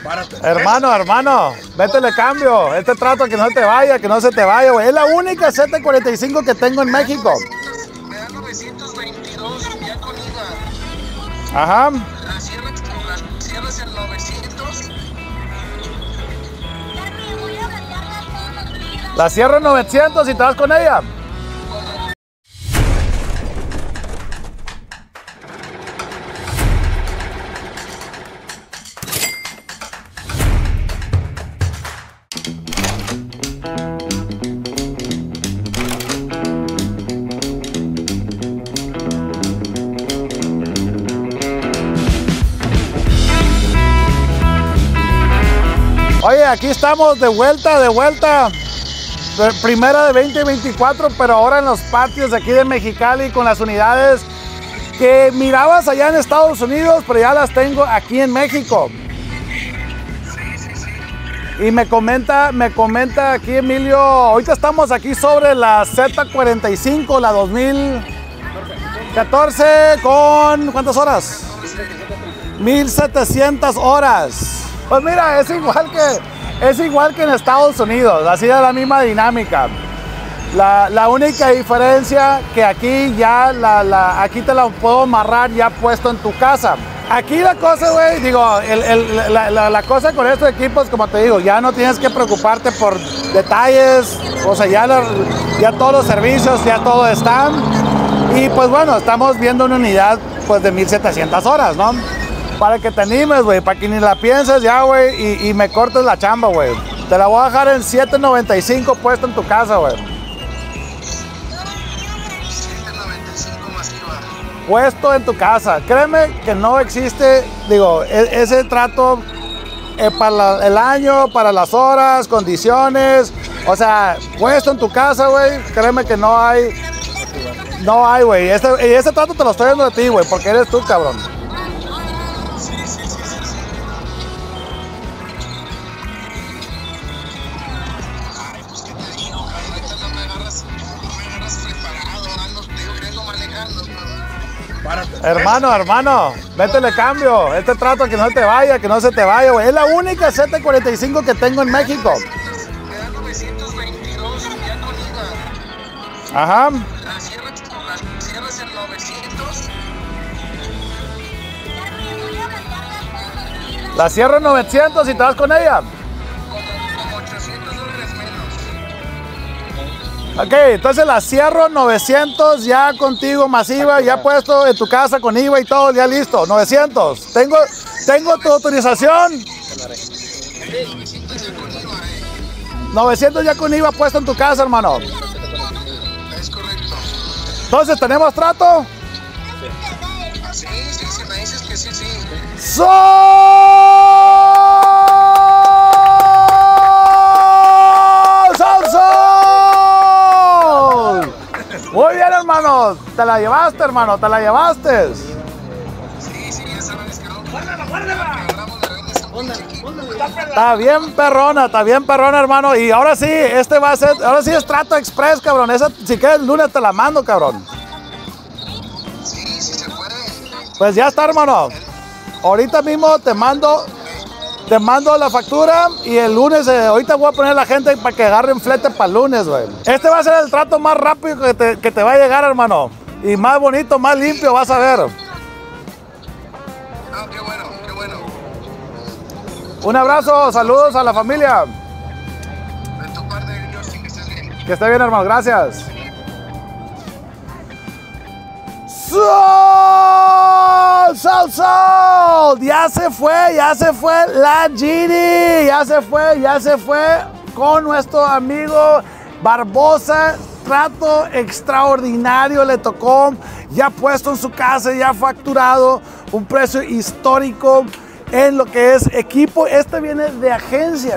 Párate. Hermano, métele cambio. Este trato que no te vaya, que no se te vaya, güey. Es la única 745 que tengo en México. Me da 922 ya con IVA. Ajá. La cierras en 900. La cierro en 900 y te vas con ella. Oye, aquí estamos de vuelta. Primera de 2024, pero ahora en los patios de aquí de Mexicali con las unidades que mirabas allá en Estados Unidos, pero ya las tengo aquí en México. Y me comenta aquí Emilio, ahorita estamos aquí sobre la Z45, la 2014 con ¿cuántas horas? 1700 horas. Pues mira, es igual que en Estados Unidos, así es la misma dinámica. La única diferencia que aquí ya aquí te la puedo amarrar ya puesto en tu casa. Aquí la cosa, güey, digo, la cosa con estos equipos, como te digo, ya no tienes que preocuparte por detalles, o sea, ya todos los servicios, ya todo están. Y pues bueno, estamos viendo una unidad pues de 1700 horas, ¿no? Para que te animes, güey, para que ni la pienses ya, güey, y me cortes la chamba, güey. Te la voy a dejar en 795 puesto en tu casa, güey. 795 masiva. Puesto en tu casa. Créeme que no existe, digo, ese trato para el año, para las horas, condiciones, o sea, puesto en tu casa, güey, créeme que no hay, güey. Ese trato te lo estoy dando a ti, güey, porque eres tú, cabrón. Hermano, métele cambio. Este trato que no te vaya, que no se te vaya, güey. Es la única 745 que tengo en México. Me da 922 ya con IVA. Ajá. La cierras en 900. La cierro en 900 y te vas con ella. Como $800 menos. Ok, entonces la cierro 900 ya contigo masiva, ya puesto en tu casa con IVA y todo, ya listo, 900. Tengo tu autorización. 900 ya con IVA puesto en tu casa, hermano. Es correcto. Entonces, ¿tenemos trato? Sí, me dices que sí. ¡Sol! Muy bien, hermano. Te la llevaste, hermano. Te la llevaste. Sí, ya sabes que no. Guárdala. Está bien perrona, hermano. Y ahora sí, ahora sí es trato express, cabrón. Esa, si quieres el lunes te la mando, cabrón. Sí, se puede. Pues ya está, hermano. Ahorita mismo te mando la factura y el lunes, ahorita voy a poner a la gente para que agarren flete para el lunes, güey. Este va a ser el trato más rápido que te va a llegar, hermano. Y más bonito, más limpio, vas a ver. Ah, qué bueno. Un abrazo, saludos a la familia. De tu parte, Justin, que estés bien. Que esté bien, hermano, gracias. ¡Sol! Ya se fue la Gini. Ya se fue con nuestro amigo Barbosa. Trato extraordinario le tocó. Ya puesto en su casa, ya facturado. Un precio histórico en lo que es equipo. Este viene de agencia,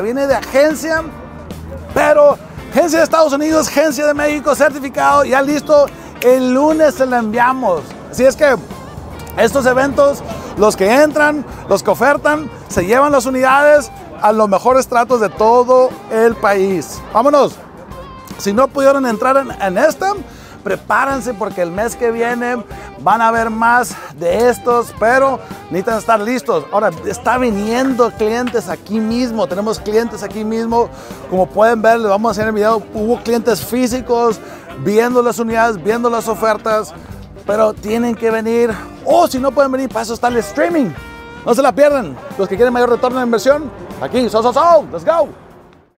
pero agencia de Estados Unidos, agencia de México, certificado, ya listo. El lunes se lo enviamos. Así es que estos eventos, los que entran, los que ofertan, se llevan las unidades a los mejores tratos de todo el país. Vámonos. Si no pudieron entrar en este, prepárense porque el mes que viene van a ver más de estos, pero necesitan estar listos. Ahora, está viniendo clientes aquí mismo, tenemos clientes aquí mismo, como pueden ver, les vamos a hacer el video, hubo clientes físicos viendo las unidades, viendo las ofertas, pero tienen que venir, o si no pueden venir, para eso está el streaming. No se la pierdan. Los que quieren mayor retorno de inversión, aquí, let's go.